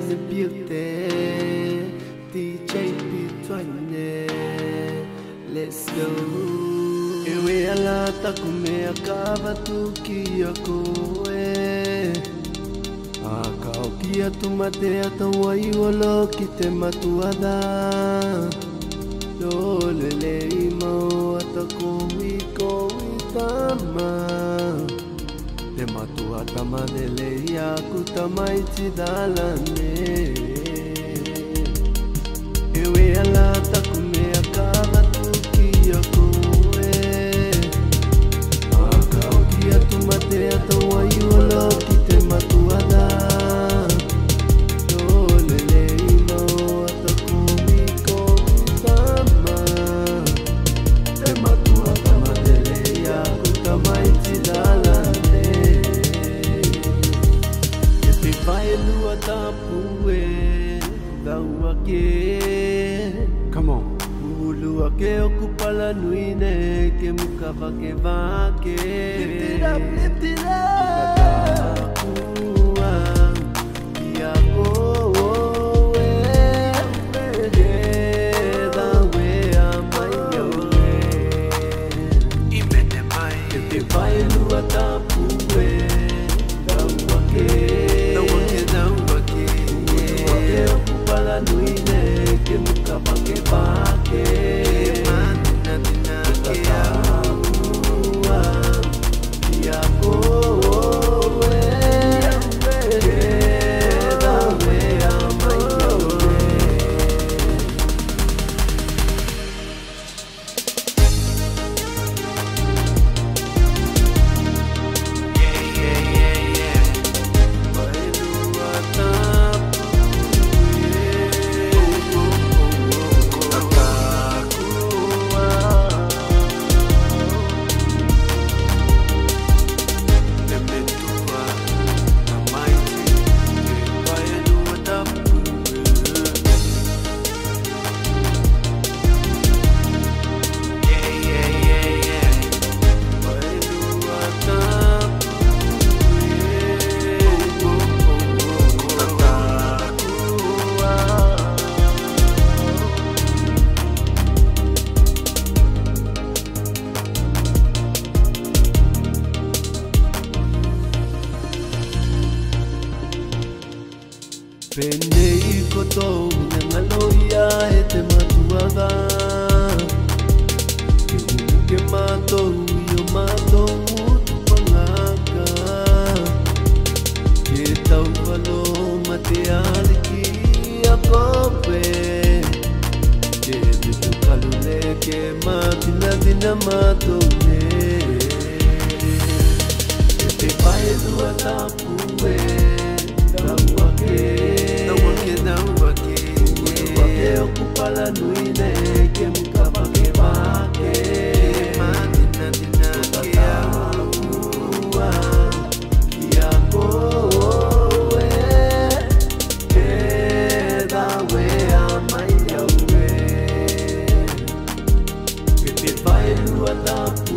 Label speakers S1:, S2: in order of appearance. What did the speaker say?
S1: the beauty, DJ P20. Let's go. Ewe ala takume akava tukia koe. Akaukia tumate atawai walo kite matuada. Lolele imau atakumi koe tama. Le matuata madele yaku tamai tidalane. Ewe ala takume akava tukia koe. Akaukia tumate atawai walo kite matuada. Lolele imau atakumi koe tama. Le matuata madele yaku tamai tidalane. Vai lua tapue daua ke. Come on. Lua ke okupala nuine ke muka vake vake. Lift it up, lift it up. Ia koe da wea mai yoe. Imene mai. Vai lua tapue daua ke. Para nuine que muka vake vake que aua ia koe da wea mai yoe. Pendei koto ngaloia e te matuada. Ke mato yo mato utupangaka. Ke tau valo mate aliki a kope. Ke bitu kalule ke matina dina mato ne. Ke pai lua tapue daua ke. Okupala nuine ke muka vake vake ke aua ia koe da wea mai yoe. Ke te vai lua tapu